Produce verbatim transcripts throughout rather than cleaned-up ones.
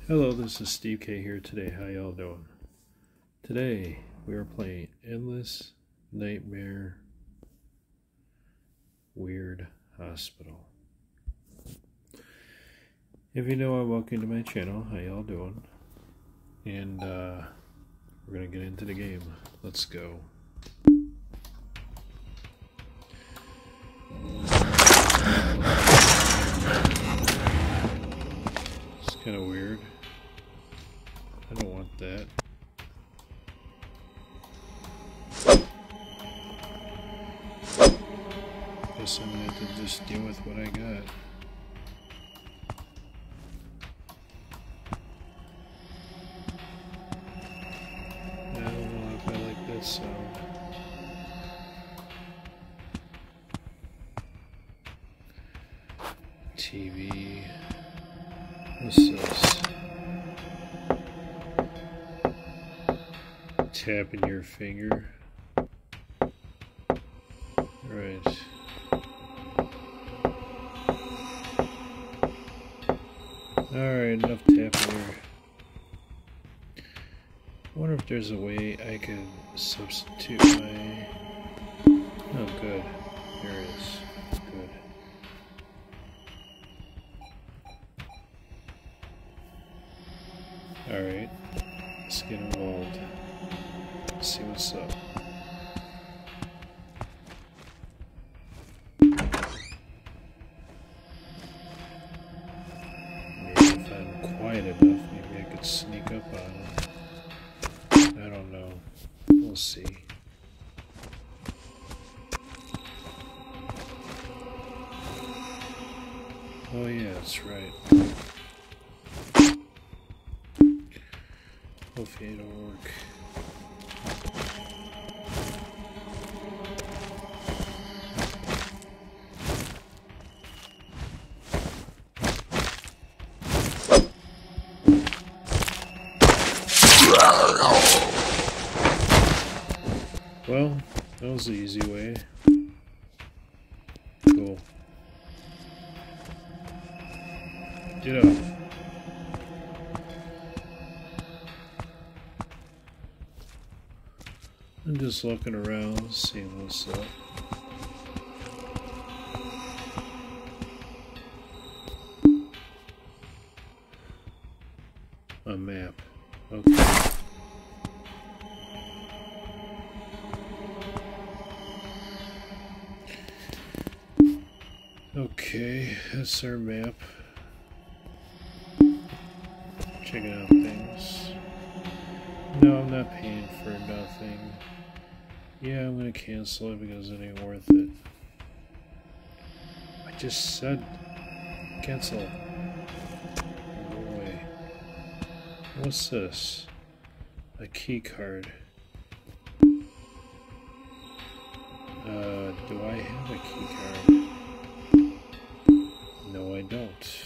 Hello, this is Steve K here today. How y'all doing? Today we are playing Endless Nightmare Weird Hospital. If you know, I'm welcome to my channel. How y'all doing? And uh, we're gonna get into the game. Let's go. It's kind of weird. I don't want that. Guess I'm gonna have to just deal with what I got. I don't know if I like that sound. T V. What's this? Tapping your finger. Right. Alright, enough tapping here. I wonder if there's a way I can substitute my... Oh, good. There it is. Good. Alright. Let's get involved. Let's see what's up. Enough, maybe I could sneak up on him. I don't know. We'll see. Oh yeah, that's right. Hopefully it'll work. Well, that was the easy way. Cool. Get up. I'm just looking around, seeing what's up. A map. Okay. Okay, that's our map. Checking out things. No, I'm not paying for nothing. Yeah, I'm gonna cancel it because it ain't worth it. I just said cancel. No way. What's this? A key card. Uh, do I have a key card? No, I don't.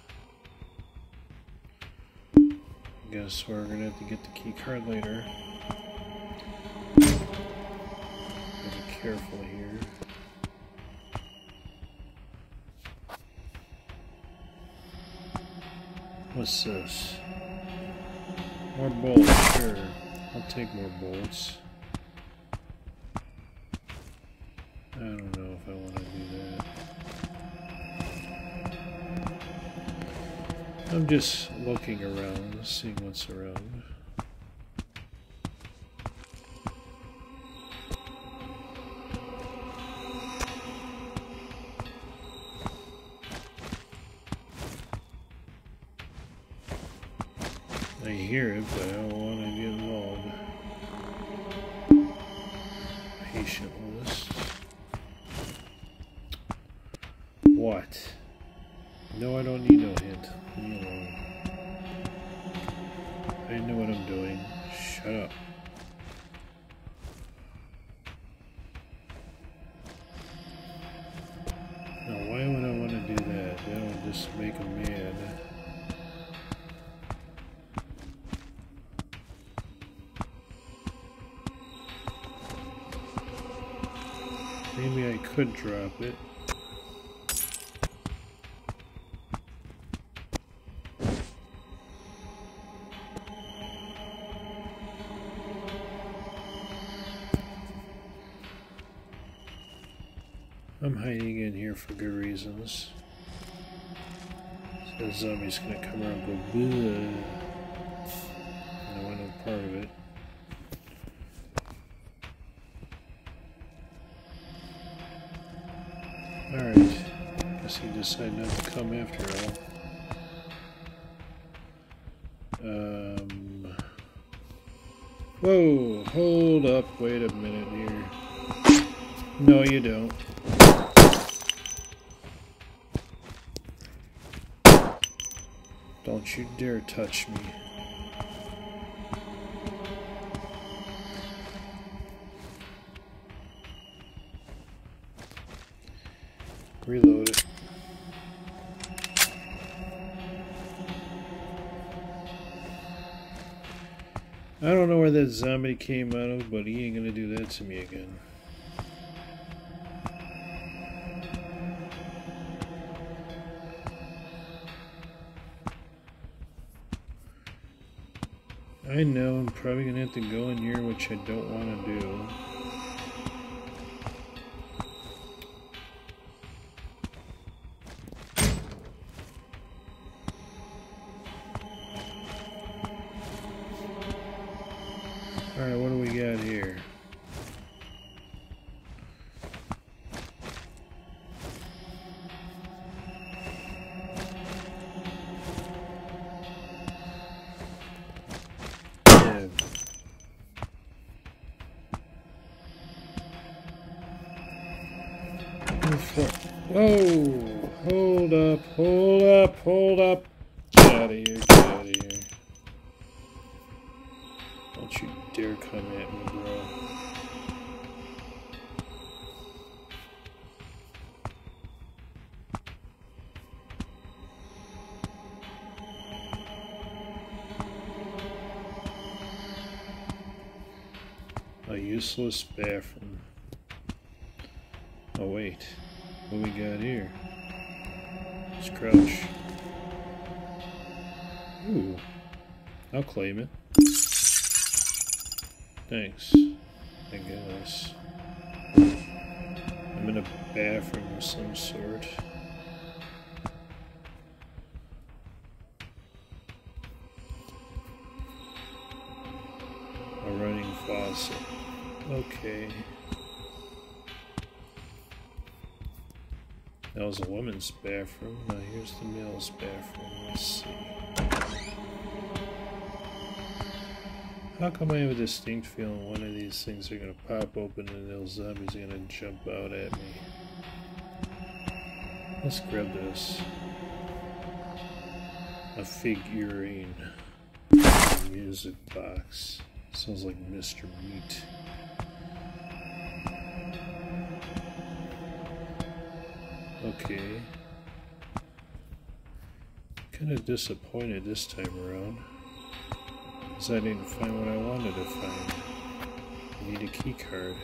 Guess we're gonna have to get the key card later. Be careful here. What's this? More bolts, sure. I'll take more bolts. I don't know if I want to do that. I'm just looking around, seeing what's around. I hear it, but I don't want to get involved. Patient list. What? No, I don't need no hint. Leave me alone. I know what I'm doing. Shut up. Now, why would I want to do that? That'll just make him mad. Maybe I could drop it. I'm hiding in here for good reasons. So the zombie's gonna come around and go bleh. I don't want no part of it. Alright. Guess he decided not to come after all. Um Whoa, hold up, wait a minute here. No, you don't. Don't you dare touch me. Reload it. I don't know where that zombie came out of, but he ain't gonna do that to me again. I know I'm probably gonna have to go in here, which I don't want to do. Alright, what do we got here? Yeah. Whoa! Hold up, hold up, hold up! Get out of here, get out of here. Don't you dare come at me, bro. A useless bathroom. Oh wait, what we got here? Let's crouch. Ooh, I'll claim it. Thanks, I guess. I'm in a bathroom of some sort. A running faucet. Okay. That was a woman's bathroom. Now here's the male's bathroom. Let's see. How come I have a distinct feeling one of these things are gonna pop open and those zombies are gonna jump out at me? Let's grab this. A figurine. A music box. Sounds like Mister Meat. Okay. Kinda disappointed this time around. Because I didn't find what I wanted to find. I need a key card.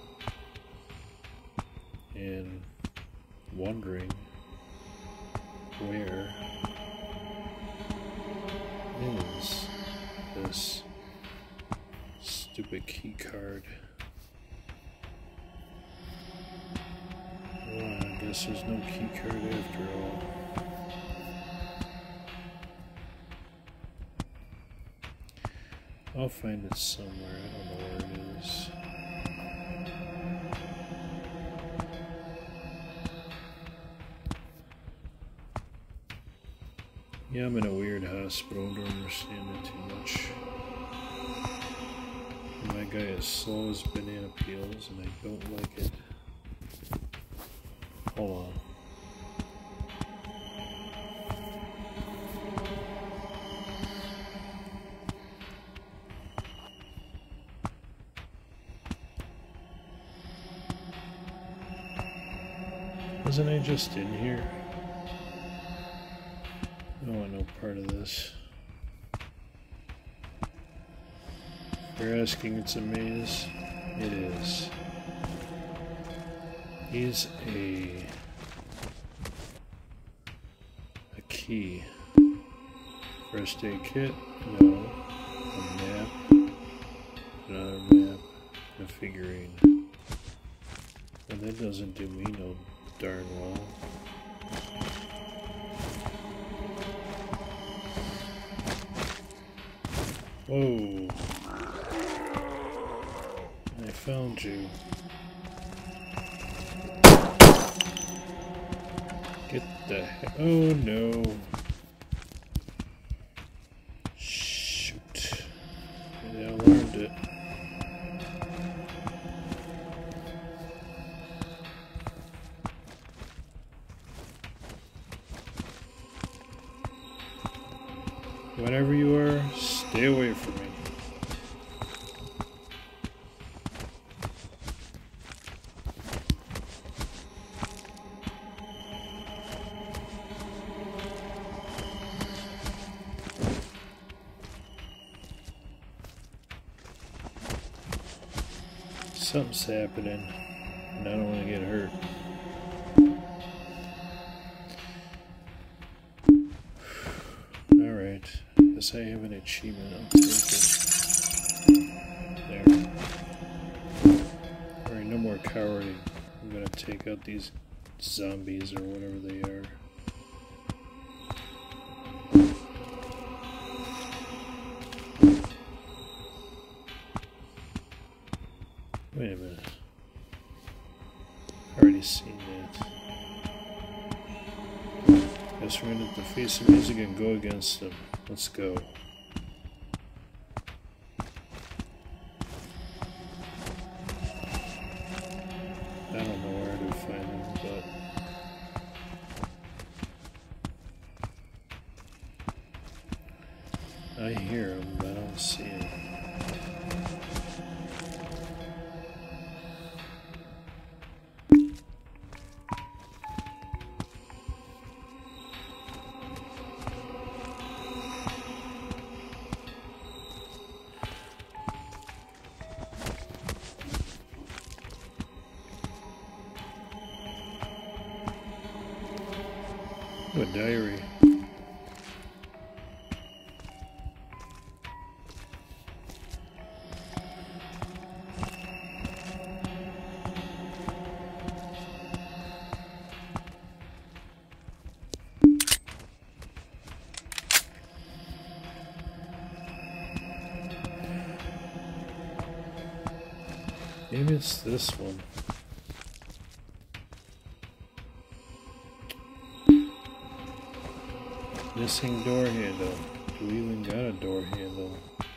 And wondering where is this stupid key card. Well, I guess there's no key card after all. I'll find it somewhere. I don't know where it is. Yeah, I'm in a weird hospital. I don't understand it too much. My guy is slow as banana peels, and I don't like it. Hold on. Wasn't I just in here? I don't want no part of this. If you're asking, it's a maze. It is. Is a a key. First aid kit? No. A map. Another map. A figurine. And that doesn't do me no darn well. Whoa. I found you. Get the heck. Oh no. Shoot. Yeah, I learned it. Whatever you are, stay away from me. Something's happening, and I don't want to get hurt. Alright, guess I have an achievement. I'll take it. There. Alright, no more cowarding. I'm gonna take out these zombies or whatever they are. Wait a minute. I already seen that. Guess we're gonna have to face the music and go against them. Let's go. I don't know where to find them, but I hear them, but I don't see them. A diary. Maybe it's this one. Missing door handle. Do we even got a door handle?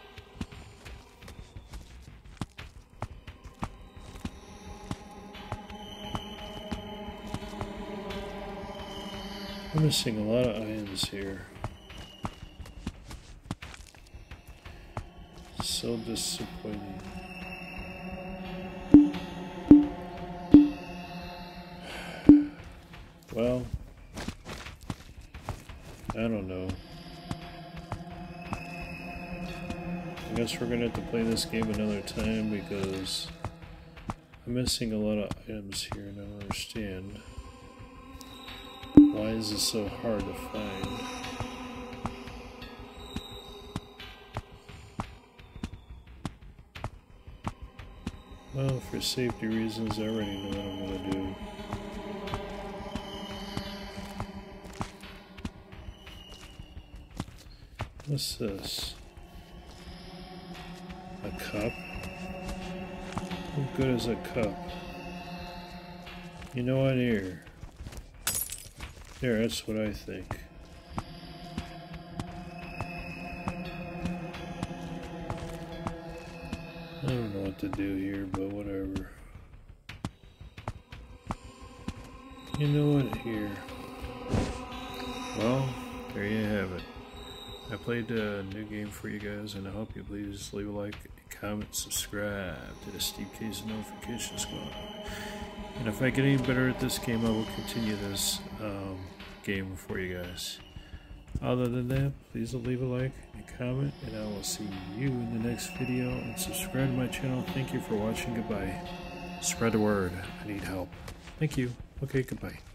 I'm missing a lot of items here. So disappointing. Well, I don't know. I guess we're gonna have to play this game another time because I'm missing a lot of items here and I don't understand. Why is it so hard to find? Well, for safety reasons, I already know what I'm gonna do. What's this? A cup? How good is a cup? You know what, here? There, that's what I think. I don't know what to do here, but whatever. You know what, here? Well, there you have it. I played a new game for you guys, and I hope you please leave a like, comment, subscribe to the Steve K's Notification Squad. And if I get any better at this game, I will continue this um, game for you guys. Other than that, please leave a like and comment, and I will see you in the next video. And subscribe to my channel. Thank you for watching. Goodbye. Spread the word. I need help. Thank you. Okay, goodbye.